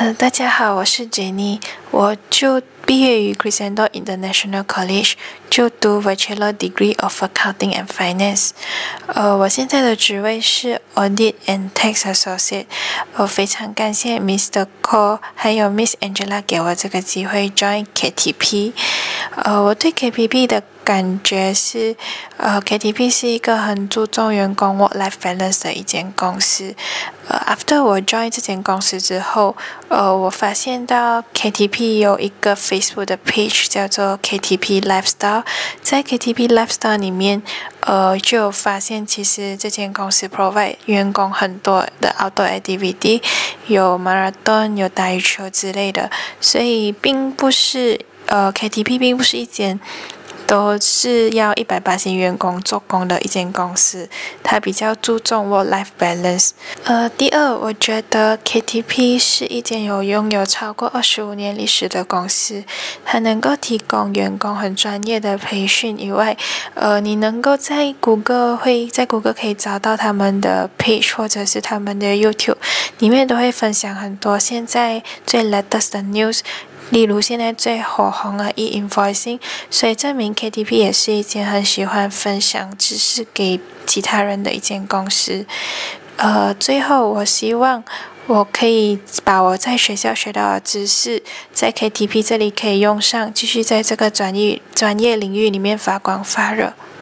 大家好，我是 Jenny，我就毕业于 Crescendo International College，就读 Bachelor Degree of Accounting and Finance。我现在的职位是 Audit and Tax Associate。非常感谢 Mr. Cole 还有 Miss Angela 给我这个机会 join KTP。我对 KTP 的感觉是，KTP 是一个很注重员工 work-life balance 的一间公司。after 我 join 这间公司之后，我发现到 KTP 有一个 Facebook 的 page 叫做 KTP Lifestyle， 在 KTP Lifestyle 里面，就有发现其实这间公司 provide 员工很多的 outdoor activity， 有 marathon， 有打羽球之类的，所以并不是KTP 并不是一间都是要180员工做工的一间公司，它比较注重 work-life balance。第二，我觉得 KTP 是一间拥有超过25年历史的公司，它能够提供员工很专业的培训以外，你能够在谷歌可以找到他们的 page 或者是他们的 YouTube， 里面都会分享很多现在最 latest 的 news。例如现在最火红的 e-invoicing， 所以证明 KTP 也是一间很喜欢分享知识给其他人的一间公司。最后我希望我可以把我在学校学到的知识，在 KTP 这里可以用上，继续在这个专业领域里面发光发热。